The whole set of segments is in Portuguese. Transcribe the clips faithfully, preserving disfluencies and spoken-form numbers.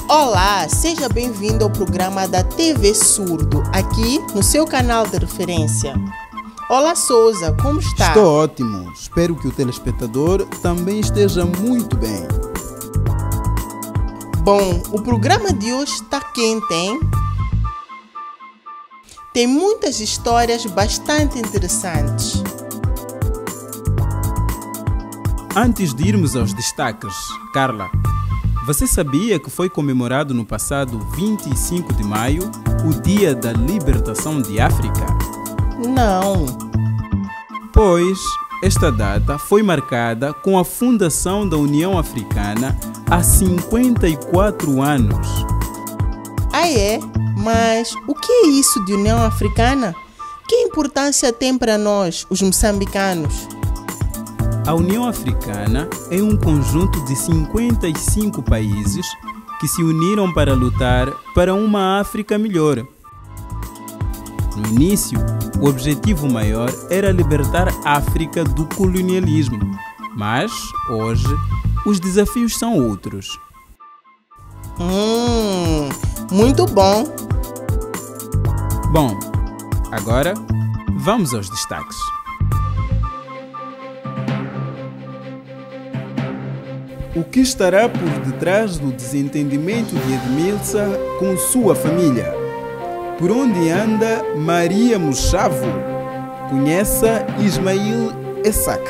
Olá, seja bem-vindo ao programa da T V Surdo, aqui no seu canal de referência. Olá Souza, como está? Estou ótimo, espero que o telespectador também esteja muito bem. Bom, o programa de hoje está quente, hein? Tem muitas histórias bastante interessantes. Antes de irmos aos destaques, Carla, você sabia que foi comemorado no passado vinte e cinco de maio o Dia da Libertação de África? Não. Pois, esta data foi marcada com a fundação da União Africana há cinquenta e quatro anos. Ah é? Mas o que é isso de União Africana? Que importância tem para nós, os moçambicanos? A União Africana é um conjunto de cinquenta e cinco países que se uniram para lutar para uma África melhor. No início, o objetivo maior era libertar a África do colonialismo, mas hoje os desafios são outros. Hum, muito bom. Bom, agora vamos aos destaques. O que estará por detrás do desentendimento de Edmilson com sua família? Por onde anda Maria Mochavo? Conheça Ismail Essak.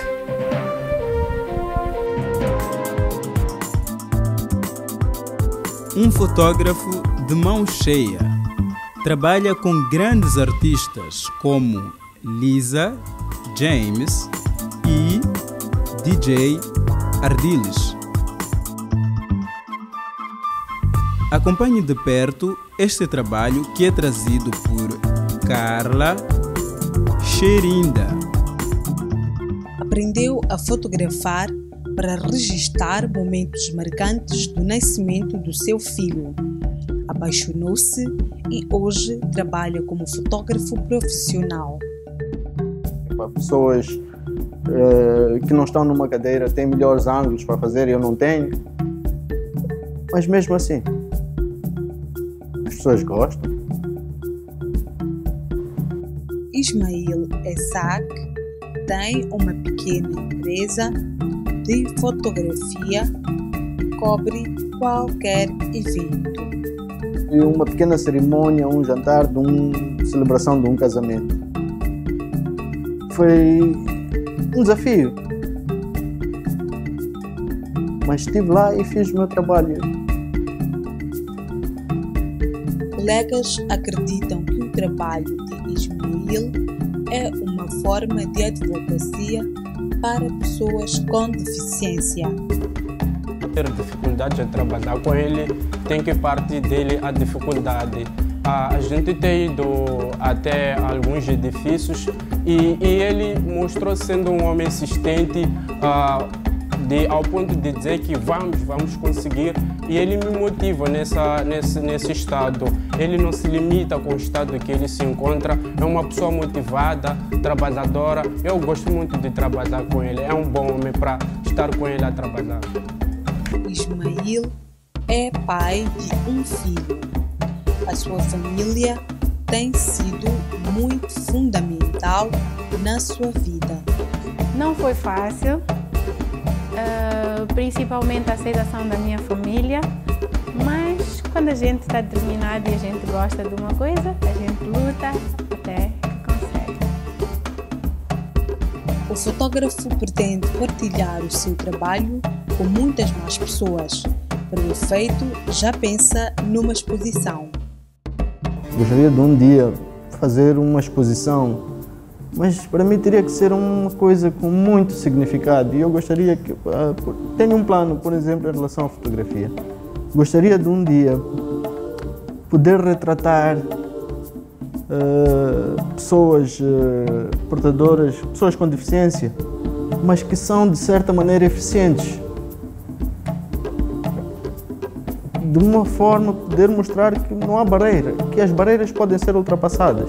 Um fotógrafo de mão cheia. Trabalha com grandes artistas como Lisa, James e D J Ardiles. Acompanhe de perto este trabalho que é trazido por Carla Xerinda. Aprendeu a fotografar para registrar momentos marcantes do nascimento do seu filho. Apaixonou-se e hoje trabalha como fotógrafo profissional. Para pessoas uh, que não estão numa cadeira têm melhores ângulos para fazer e eu não tenho, mas mesmo assim as pessoas gostam. Ismail Essak tem uma pequena empresa de fotografia e cobre qualquer evento. E uma pequena cerimônia, um jantar, de uma celebração de um casamento. Foi um desafio, mas estive lá e fiz o meu trabalho. Colegas acreditam que o trabalho de Ismail é uma forma de advocacia para pessoas com deficiência. Ter dificuldade de trabalhar com ele, tem que partir dele a dificuldade. A, a gente tem ido até alguns edifícios e, e ele mostrou sendo um homem insistente, uh, de, ao ponto de dizer que vamos, vamos conseguir. E ele me motiva nessa, nesse, nesse estado. Ele não se limita com o estado que ele se encontra. É uma pessoa motivada, trabalhadora. Eu gosto muito de trabalhar com ele. É um bom homem para estar com ele a trabalhar. Ismail é pai de um filho. A sua família tem sido muito fundamental na sua vida. Não foi fácil, uh, principalmente a aceitação da minha família, mas quando a gente está determinado e a gente gosta de uma coisa, a gente luta até que consegue. O fotógrafo pretende partilhar o seu trabalho com muitas mais pessoas. Para o efeito, já pensa numa exposição. Gostaria de um dia fazer uma exposição, mas para mim teria que ser uma coisa com muito significado. E eu gostaria que... Uh, tenho um plano, por exemplo, em relação à fotografia. Gostaria de um dia poder retratar uh, pessoas uh, portadoras, pessoas com deficiência, mas que são de certa maneira eficientes. De uma forma poder mostrar que não há barreira, que as barreiras podem ser ultrapassadas.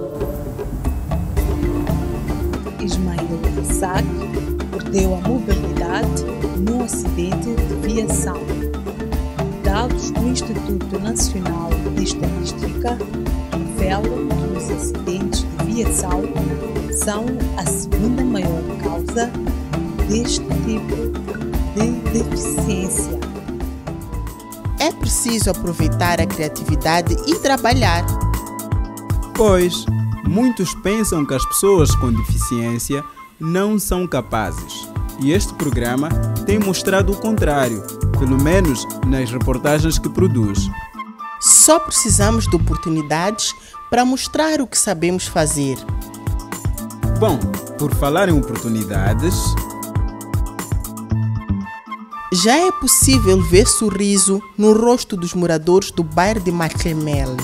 Ismail Essak perdeu a mobilidade num acidente de viação. Dados do Instituto Instituto Nacional de Estatística revela que os acidentes de viação são a segunda maior causa deste tipo de deficiência. É preciso aproveitar a criatividade e trabalhar. Pois, muitos pensam que as pessoas com deficiência não são capazes. E este programa tem mostrado o contrário, pelo menos nas reportagens que produz. Só precisamos de oportunidades para mostrar o que sabemos fazer. Bom, por falar em oportunidades, já é possível ver sorriso no rosto dos moradores do bairro de Maclemel.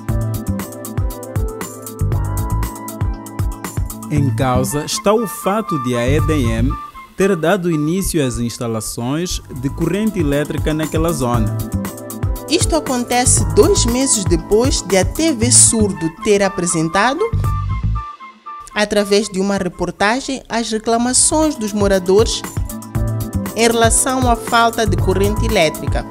em causa está o fato de a E D M ter dado início às instalações de corrente elétrica naquela zona. Isto acontece dois meses depois de a T V Surdo ter apresentado, através de uma reportagem, as reclamações dos moradores em relação à falta de corrente elétrica.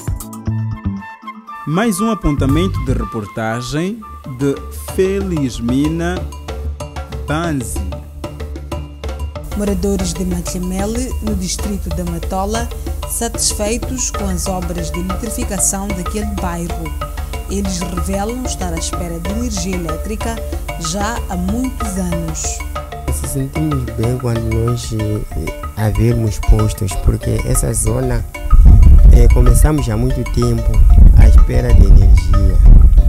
Mais um apontamento de reportagem de Felismina Banzi. Moradores de Maclemele, no distrito da Matola, satisfeitos com as obras de eletrificação daquele bairro. Eles revelam estar à espera de energia elétrica já há muitos anos. Se sentimos bem quando nós a vermos postos, porque essa zona é, começamos há muito tempo à espera de energia.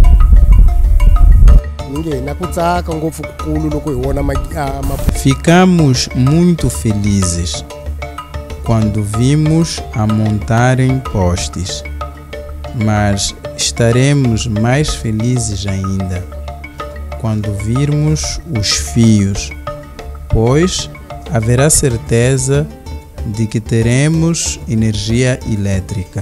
Ficamos muito felizes quando vimos a montarem postes, mas estaremos mais felizes ainda quando virmos os fios, pois haverá certeza de que teremos energia elétrica.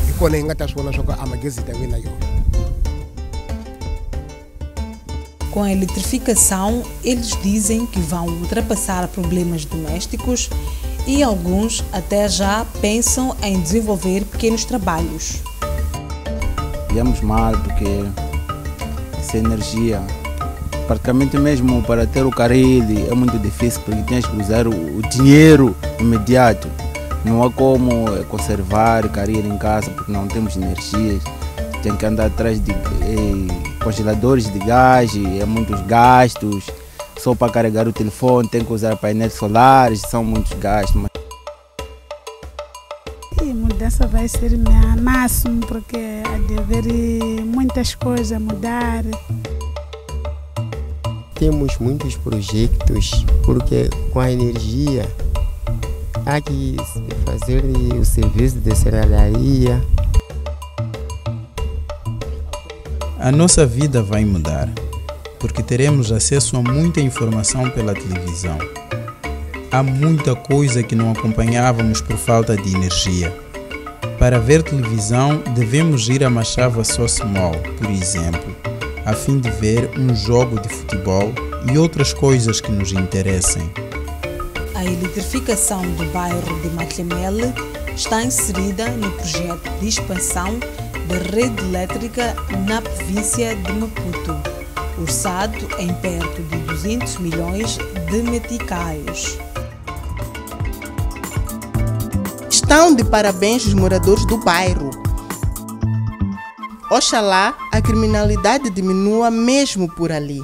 Com a eletrificação, eles dizem que vão ultrapassar problemas domésticos e alguns até já pensam em desenvolver pequenos trabalhos. Viemos mal porque sem energia, praticamente mesmo para ter o caril é muito difícil porque tens que usar o dinheiro imediato. Não há como conservar o caril em casa porque não temos energia. Tem que andar atrás de eh, congeladores de gás, é muitos gastos. Só para carregar o telefone tem que usar painéis solares, são muitos gastos. A mudança vai ser o máximo porque há de haver muitas coisas a mudar. Temos muitos projetos porque com a energia há que fazer o serviço de serralharia. A nossa vida vai mudar, porque teremos acesso a muita informação pela televisão. Há muita coisa que não acompanhávamos por falta de energia. Para ver televisão, devemos ir a Machava Sosmol, por exemplo, a fim de ver um jogo de futebol e outras coisas que nos interessem. A eletrificação do bairro de Maclemele está inserida no projeto de expansão da rede elétrica na província de Maputo, orçado em perto de duzentos milhões de meticais. Estão de parabéns os moradores do bairro. Oxalá a criminalidade diminua mesmo por ali.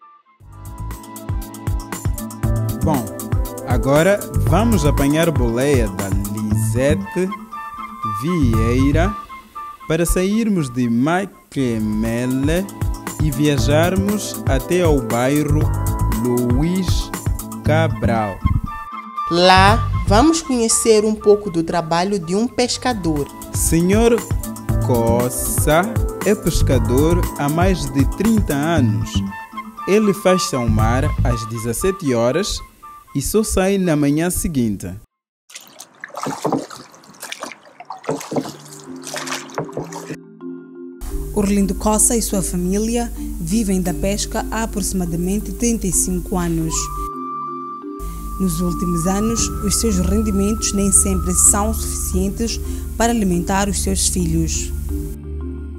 Bom, agora vamos apanhar boleia da Lisete Vieira para sairmos de Maclemele e viajarmos até ao bairro Luís Cabral. Lá vamos conhecer um pouco do trabalho de um pescador. Senhor Coça é pescador há mais de trinta anos. Ele faz-se ao mar às dezessete horas e só sai na manhã seguinte. Orlindo Coça e sua família vivem da pesca há aproximadamente trinta e cinco anos. Nos últimos anos, os seus rendimentos nem sempre são suficientes para alimentar os seus filhos.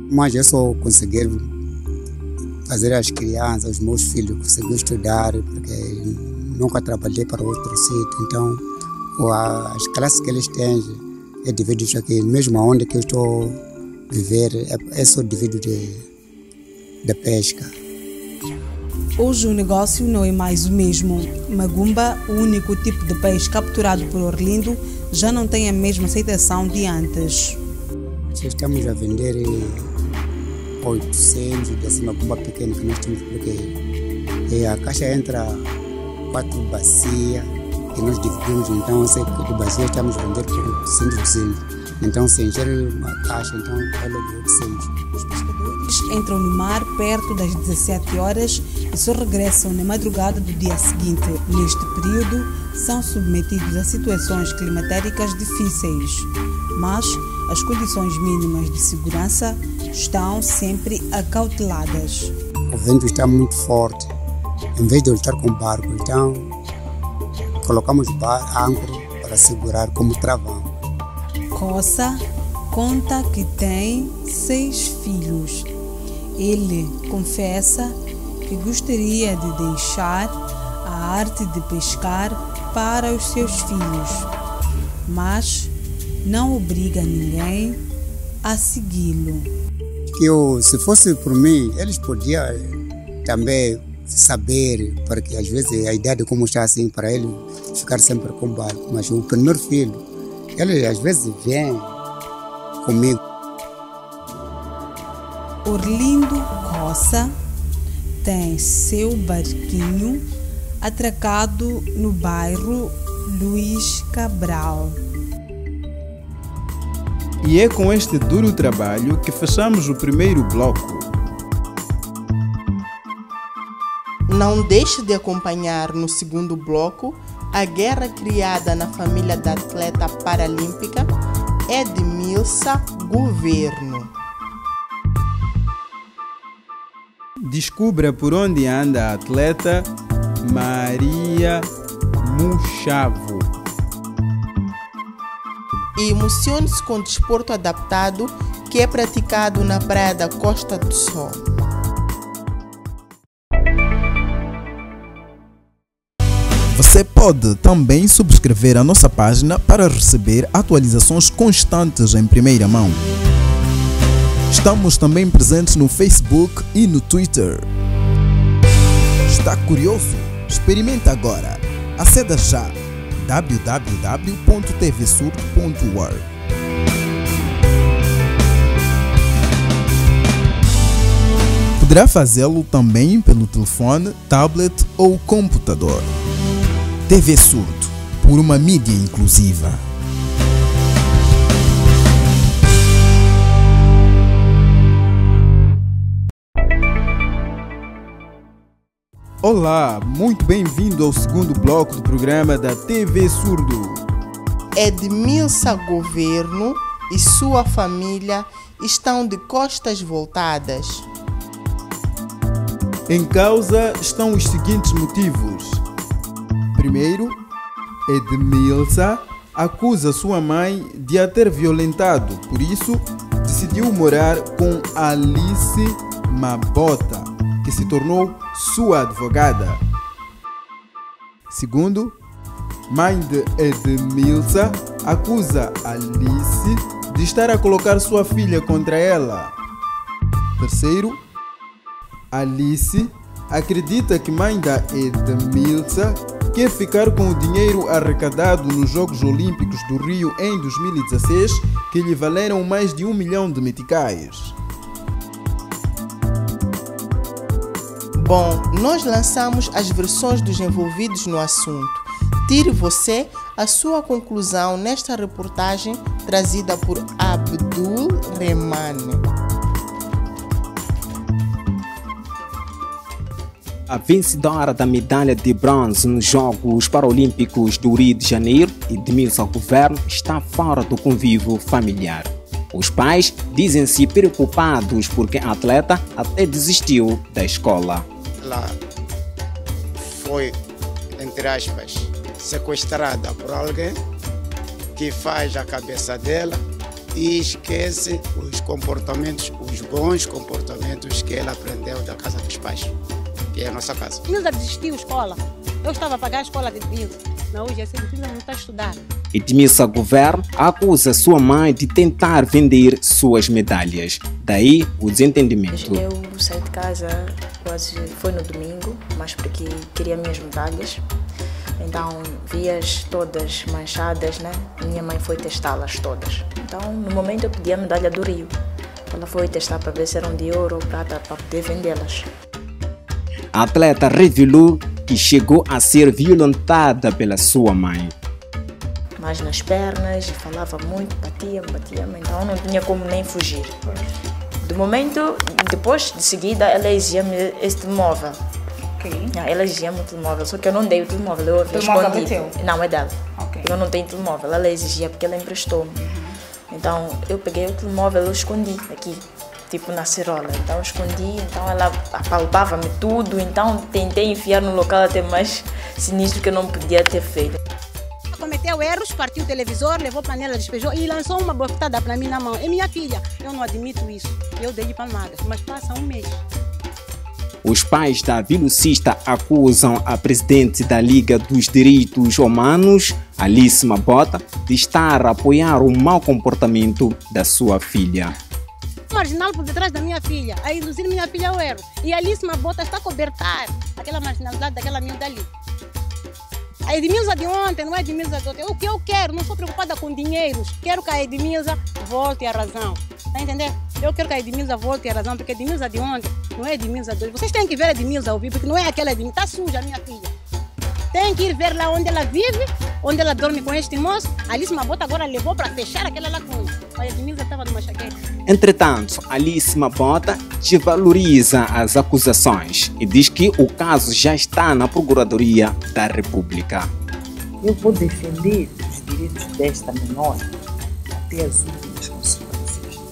mas eu só consegui fazer as crianças, os meus filhos conseguiram estudar, porque nunca trabalhei para outro sítio. Então, as classes que eles têm é devido a que mesmo onde que eu estou a viver é, é só devido de, de pesca. Hoje o negócio não é mais o mesmo. Magumba, o único tipo de peixe capturado por Orlindo, já não tem a mesma aceitação de antes. Estamos a vender oitocentos dessa magumba pequena que nós temos, porque a caixa entra quatro bacias que nós dividimos, então essa bacia estamos a vender por cem, duzentos. Então se encher uma caixa, então é logo oitocentos. Os pescadores entram no mar perto das dezessete horas e só regressam na madrugada do dia seguinte. Neste período, são submetidos a situações climatéricas difíceis, mas as condições mínimas de segurança estão sempre acauteladas. O vento está muito forte. Em vez de lutar com o barco, então colocamos o bar, âncora para segurar como travão. Coça conta que tem seis filhos. Ele confessa que gostaria de deixar a arte de pescar para os seus filhos, mas não obriga ninguém a segui-lo. Eu, se fosse por mim, eles podiam também saber, porque às vezes a idade como está assim, para ele ficar sempre com o barco. Mas o primeiro filho, ele às vezes vem comigo. Orlindo Coça tem seu barquinho atracado no bairro Luiz Cabral. E é com este duro trabalho que fechamos o primeiro bloco. Não deixe de acompanhar no segundo bloco a guerra criada na família da atleta paralímpica Edmilsa Governo. Descubra por onde anda a atleta Maria Muchavo. E emocione-se com o desporto adaptado que é praticado na praia da Costa do Sol. Você pode também subscrever a nossa página para receber atualizações constantes em primeira mão. Estamos também presentes no Facebook e no Twitter. Está curioso? Experimenta agora. Aceda já w w w ponto t v surdo ponto org. Poderá fazê-lo também pelo telefone, tablet ou computador. T V Surdo, por uma mídia inclusiva. Olá, muito bem-vindo ao segundo bloco do programa da T V Surdo. Edmilsa Governo e sua família estão de costas voltadas. Em causa estão os seguintes motivos. Primeiro, Edmilsa acusa sua mãe de a ter violentado, por isso decidiu morar com Alice Mabota, que se tornou sua advogada. Segundo, mãe de Edmilsa acusa Alice de estar a colocar sua filha contra ela. Terceiro, Alice acredita que mãe da Edmilsa quer ficar com o dinheiro arrecadado nos Jogos Olímpicos do Rio em dois mil e dezesseis, que lhe valeram mais de um milhão de meticais. Bom, nós lançamos as versões dos envolvidos no assunto. Tire você a sua conclusão nesta reportagem trazida por Abdul Remane. A vencedora da medalha de bronze nos Jogos Paralímpicos do Rio de Janeiro, Edmilsa Governo, está fora do convívio familiar. Os pais dizem-se preocupados porque a atleta até desistiu da escola. Ela foi, entre aspas, sequestrada por alguém que faz a cabeça dela e esquece os comportamentos, os bons comportamentos que ela aprendeu da casa dos pais, que é a nossa casa. Edmilza desistiu da escola. Eu estava a pagar a escola de Edmilza. Não, hoje essa Edmilza não está a estudar. Edmilza Governo acusa sua mãe de tentar vender suas medalhas. Daí o desentendimento. Eu saí de casa, quase foi no domingo, mas porque queria minhas medalhas. Então, vi-as todas manchadas, né? Minha mãe foi testá-las todas. Então, no momento eu pedi a medalha do Rio. Ela foi testar para ver se eram de ouro ou prata para poder vendê-las. A atleta revelou que chegou a ser violentada pela sua mãe. Mas nas pernas, falava muito, batia-me, batia-me, então não tinha como nem fugir. Do momento, depois de seguida, ela exigia-me esse telemóvel. Okay. Ela exigia-me o telemóvel, só que eu não dei o telemóvel, eu havia escondido. É teu? Não, é dela. Okay. Eu não tenho telemóvel, ela exigia porque ela emprestou-me. Uhum. Então, eu peguei o telemóvel, eu escondi aqui, tipo na cerola. Então, eu escondi, então ela apalpava-me tudo, então tentei enfiar no local até mais sinistro que eu não podia ter feito. Cometeu erros, partiu o televisor, levou panela, despejou e lançou uma bofetada para mim na mão. É minha filha, eu não admito isso. Eu dei palmadas, mas passa um mês. Os pais da velocista acusam a presidente da Liga dos Direitos Humanos, Alice Mabota, de estar a apoiar o mau comportamento da sua filha. Marginal por detrás da minha filha, a induzir minha filha ao erro. E a Alice Mabota está a cobertar aquela marginalidade daquela miúda ali. A Edmilza de ontem não é a Edmilza de ontem. O que eu quero, não sou preocupada com dinheiros. Quero que a Edmilza volte à razão. Está entendendo? Eu quero que a Edmilza volte à razão, porque a Edmilza de ontem não é a Edmilza de hoje. Vocês têm que ver a Edmilza ao vivo, porque não é aquela Edmilza. Está suja a minha filha. Tem que ir ver lá onde ela vive, onde ela dorme com este moço. A Alice Mabota agora levou para fechar aquela lacuna. A Edmilza estava numa chaqueta. Entretanto, Alice Mabota desvaloriza as acusações e diz que o caso já está na Procuradoria da República. Eu vou defender os direitos desta menor até as últimas consequências.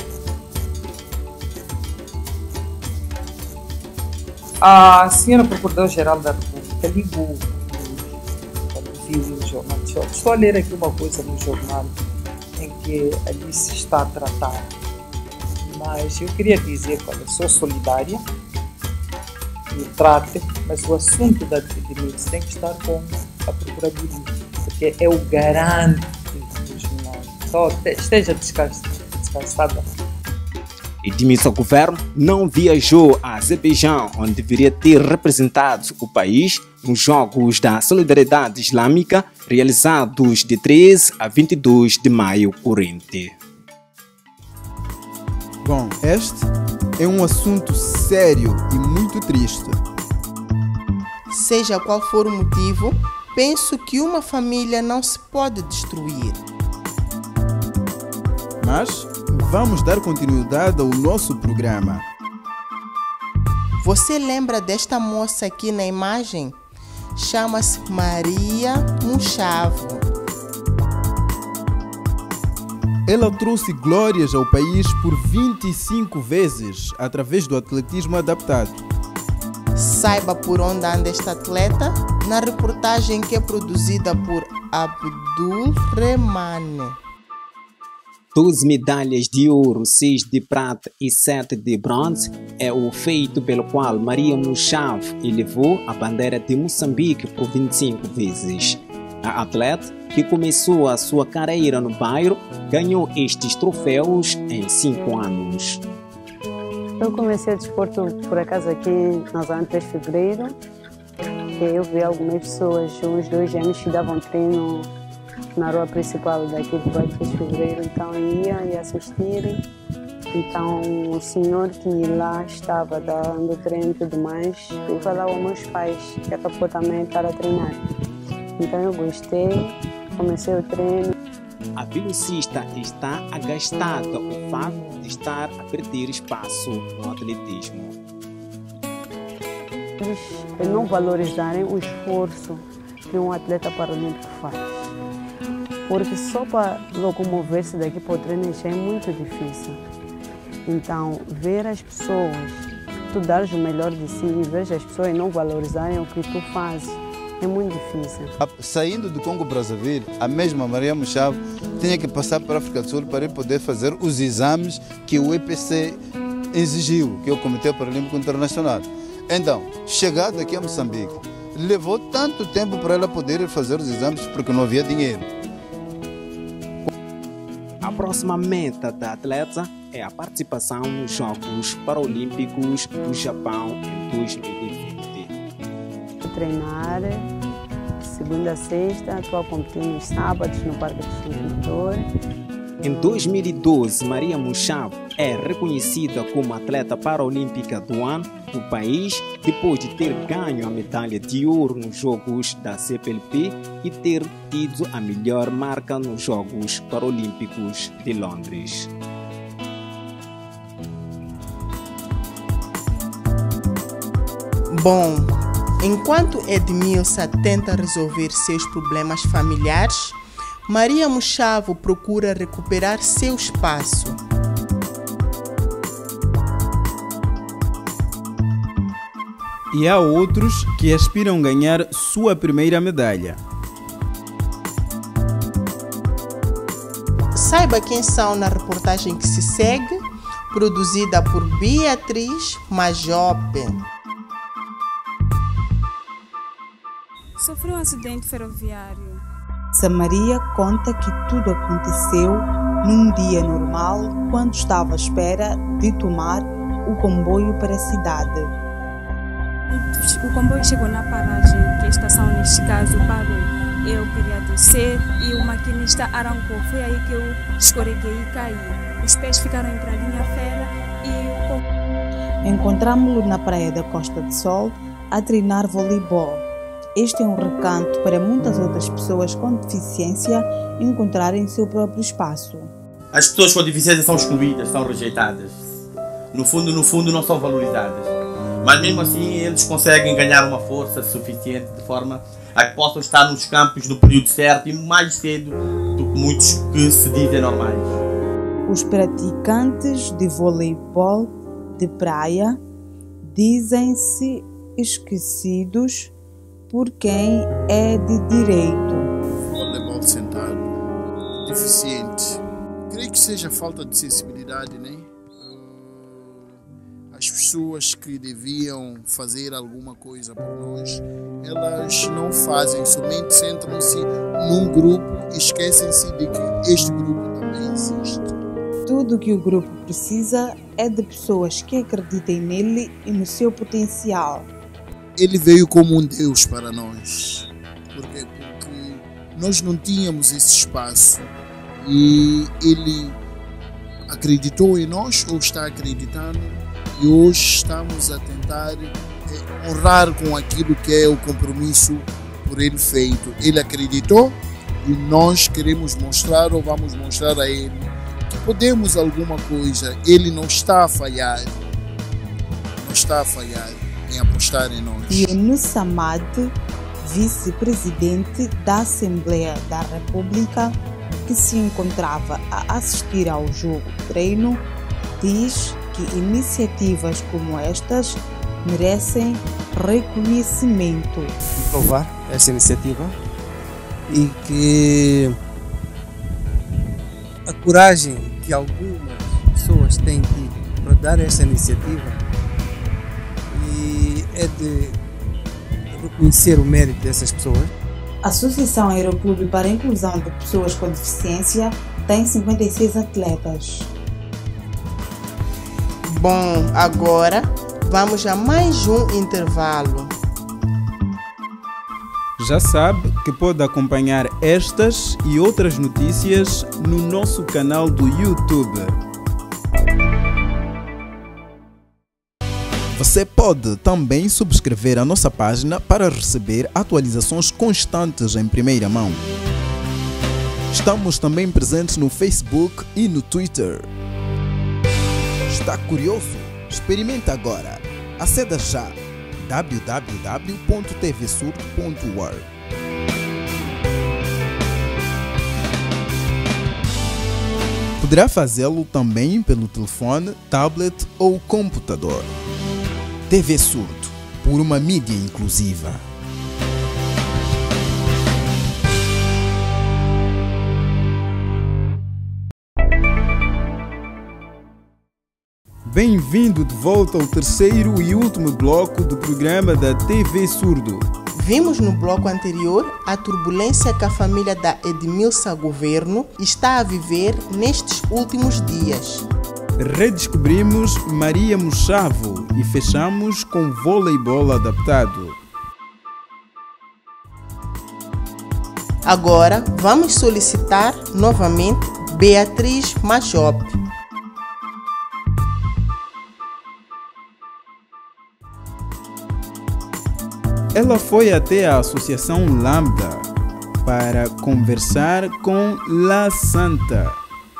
A senhora Procuradora-Geral da República ligou quando viu no jornal. Estou a ler aqui uma coisa no jornal em que Alice está a tratar. Mas eu queria dizer que eu sou solidária e trate, mas o assunto da Edmilza tem que estar com a Procuradoria, porque é o garante dos menores. Só esteja descansada. Edmilza Governo não viajou a Azerbaijão, onde deveria ter representado o país nos Jogos da Solidariedade Islâmica, realizados de treze a vinte e dois de maio corrente. Bom, este é um assunto sério e muito triste. Seja qual for o motivo, penso que uma família não se pode destruir. Mas vamos dar continuidade ao nosso programa. Você lembra desta moça aqui na imagem? Chama-se Maria Munchavo. Ela trouxe glórias ao país por vinte e cinco vezes através do atletismo adaptado. Saiba por onde anda esta atleta na reportagem que é produzida por Abdul Remane. doze medalhas de ouro, seis de prata e sete de bronze é o feito pelo qual Maria Munchavo elevou a bandeira de Moçambique por vinte e cinco vezes. A atleta, que começou a sua carreira no bairro, ganhou estes troféus em cinco anos. Eu comecei o desporto por acaso aqui na zona de três de fevereiro. Eu vi algumas pessoas, uns dois anos que davam treino na rua principal daqui do bairro três de fevereiro, então ia e assistir. Então o senhor que lá estava dando treino e tudo mais, eu falava aos meus pais que acabou também estar a treinar. Então eu gostei, comecei o treino. A velocista está agastada o fato de estar a perder espaço no atletismo. Eles não valorizarem o esforço que um atleta paralímpico faz. Porque só para locomover-se daqui para o treino já é muito difícil. Então, ver as pessoas, tu dares o melhor de si e ver as pessoas não valorizarem o que tu fazes, É muito difícil. Saindo do Congo-Brazzaville, a mesma Maria Muxavo tinha que passar para a África do Sul para poder fazer os exames que o I P C exigiu, que é o Comitê Paralímpico Internacional. Então, chegada aqui a Moçambique, levou tanto tempo para ela poder fazer os exames porque não havia dinheiro. A próxima meta da atleta é a participação nos Jogos Paralímpicos do Japão em dois mil e vinte. Treinar segunda a sexta, estou a competir nos sábados no Parque do Consumidor. Em dois mil e doze, Maria Muxavo é reconhecida como atleta paralímpica do ano do país depois de ter ganho a medalha de ouro nos Jogos da C P L P e ter tido a melhor marca nos Jogos Paralímpicos de Londres. Bom, enquanto Edmilsa tenta resolver seus problemas familiares, Maria Muxavo procura recuperar seu espaço. E há outros que aspiram ganhar sua primeira medalha. Saiba quem são na reportagem que se segue, produzida por Beatriz Majope. Sofreu um acidente ferroviário. Samaria conta que tudo aconteceu num dia normal, quando estava à espera de tomar o comboio para a cidade. O comboio chegou na paragem, que a estação neste caso parou. Eu queria descer e o maquinista arrancou. Foi aí que eu escorreguei e caí. Os pés ficaram entre a linha fera e... Encontramos-lo na praia da Costa do Sol a treinar voleibol. Este é um recanto para muitas outras pessoas com deficiência encontrarem seu próprio espaço. As pessoas com deficiência são excluídas, são rejeitadas. No fundo, no fundo, não são valorizadas. Mas mesmo assim, eles conseguem ganhar uma força suficiente de forma a que possam estar nos campos no período certo e mais cedo do que muitos que se dizem normais. Os praticantes de voleibol de praia dizem-se esquecidos por quem é de direito. Voleibol sentado, deficiente. Creio que seja falta de sensibilidade, né? As pessoas que deviam fazer alguma coisa por nós, elas não fazem, somente centram-se num grupo e esquecem-se de que este grupo também existe. Tudo o que o grupo precisa é de pessoas que acreditem nele e no seu potencial. Ele veio como um Deus para nós, porque, porque nós não tínhamos esse espaço e Ele acreditou em nós ou está acreditando e hoje estamos a tentar honrar com aquilo que é o compromisso por Ele feito. Ele acreditou e nós queremos mostrar ou vamos mostrar a Ele que podemos alguma coisa. Ele não está a falhar, não está a falhar em apostar em nós. Yunus Samad, vice-presidente da Assembleia da República, que se encontrava a assistir ao jogo treino, diz que iniciativas como estas merecem reconhecimento. Provar essa iniciativa e que a coragem que algumas pessoas têm tido para dar essa iniciativa é de reconhecer o mérito dessas pessoas. A Associação Aeroclube para a Inclusão de Pessoas com Deficiência tem cinquenta e seis atletas. Bom, agora vamos a mais um intervalo. Já sabe que pode acompanhar estas e outras notícias no nosso canal do YouTube. Você pode também subscrever a nossa página para receber atualizações constantes em primeira mão. Estamos também presentes no Facebook e no Twitter. Está curioso? Experimenta agora. Aceda já w w w ponto t v surdo ponto org. Poderá fazê-lo também pelo telefone, tablet ou computador. T V Surdo, por uma mídia inclusiva. Bem-vindo de volta ao terceiro e último bloco do programa da T V Surdo. Vimos no bloco anterior a turbulência que a família da Edmilson Governo está a viver nestes últimos dias. Redescobrimos Maria Mochavo e fechamos com voleibol adaptado. Agora vamos solicitar novamente Beatriz Majop. Ela foi até a Associação Lambda para conversar com La Santa.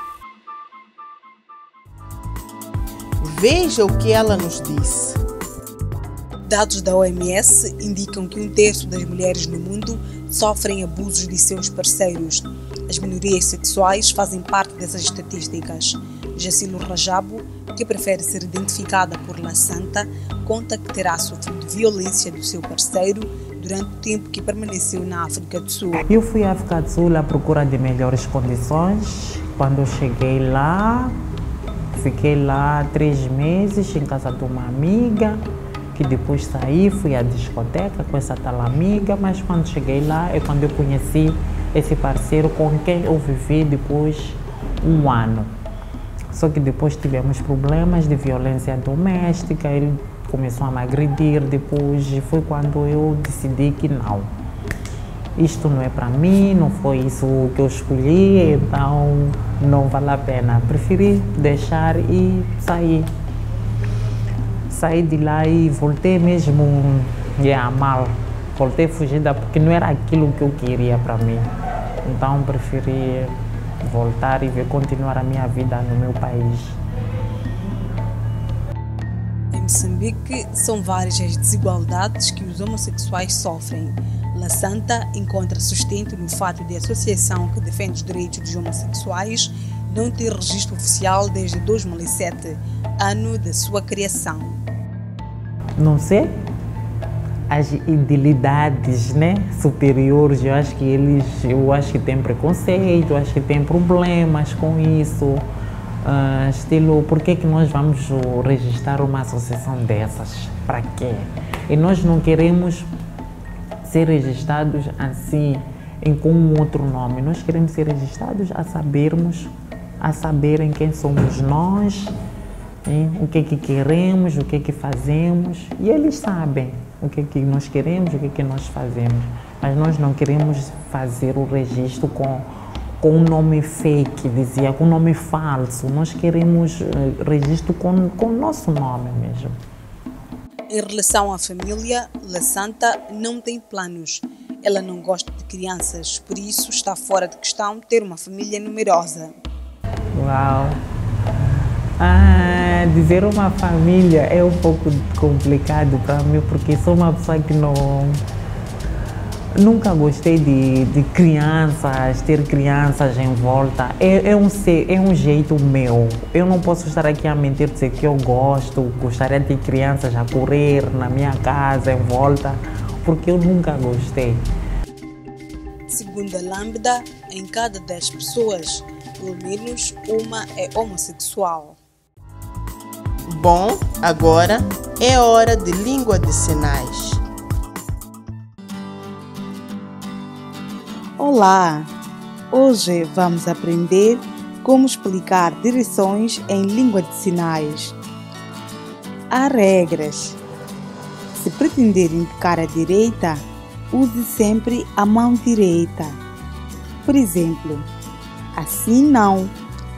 Veja o que ela nos disse. Dados da O M S indicam que um terço das mulheres no mundo sofrem abusos de seus parceiros. As minorias sexuais fazem parte dessas estatísticas. Jacilo Rajabo, que prefere ser identificada por La Santa, conta que terá sofrido violência do seu parceiro durante o tempo que permaneceu na África do Sul. Eu fui à África do Sul à procura de melhores condições. Quando eu cheguei lá, fiquei lá três meses em casa de uma amiga, que depois saí, fui à discoteca com essa tal amiga, mas quando cheguei lá é quando eu conheci esse parceiro com quem eu vivi depois um ano. Só que depois tivemos problemas de violência doméstica, ele começou a me agredir depois, e foi quando eu decidi que não. Isto não é para mim, não foi isso que eu escolhi, então não vale a pena. Preferi deixar e sair. Saí de lá e voltei mesmo yeah, mal. Voltei fugida porque não era aquilo que eu queria para mim. Então preferi voltar e ver continuar a minha vida no meu país. Em Moçambique, são várias as desigualdades que os homossexuais sofrem. La Santa encontra sustento no fato de a associação que defende os direitos dos homossexuais não ter registro oficial desde dois mil e sete, ano da sua criação. Não sei, as idealidades, né, superiores, eu acho que eles, eu acho que tem preconceito, eu acho que tem problemas com isso. Uh, estilo, por que que nós vamos registrar uma associação dessas? Para quê? E nós não queremos ser registrados assim, em, com um outro nome. Nós queremos ser registrados a sabermos, a saberem quem somos nós, hein? O que que queremos, o que que fazemos. E eles sabem o que que nós queremos, o que que nós fazemos. Mas nós não queremos fazer o registro com com um nome fake, dizia, com um nome falso. Nós queremos uh, registro com com o nosso nome mesmo. Em relação à família, La Santa não tem planos. Ela não gosta de crianças, por isso está fora de questão ter uma família numerosa. Uau! Ah, dizer uma família é um pouco complicado para mim, porque sou uma pessoa que não... Nunca gostei de, de crianças, ter crianças em volta. É, é, um, é um jeito meu. Eu não posso estar aqui a mentir, dizer que eu gosto, gostaria de ter crianças a correr na minha casa, em volta, porque eu nunca gostei. Segundo a Lambda, em cada dez pessoas, pelo menos uma é homossexual. Bom, agora é hora de língua de sinais. Olá! Hoje vamos aprender como explicar direções em língua de sinais. Há regras. Se pretender indicar a direita, use sempre a mão direita. Por exemplo, assim não.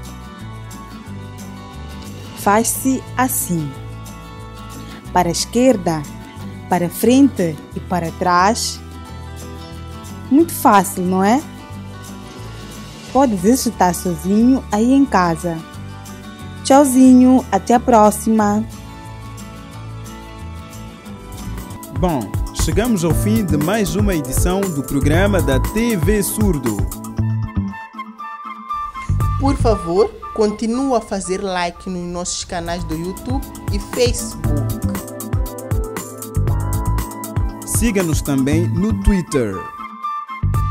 Faz-se assim. Para a esquerda, para frente e para trás. Muito fácil, não é? Pode exercitar sozinho aí em casa. Tchauzinho, até a próxima! Bom, chegamos ao fim de mais uma edição do programa da T V Surdo. Por favor, continue a fazer like nos nossos canais do YouTube e Facebook. Siga-nos também no Twitter.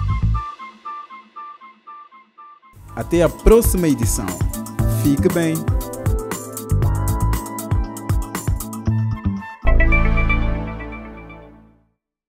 Até a próxima edição. Fique bem.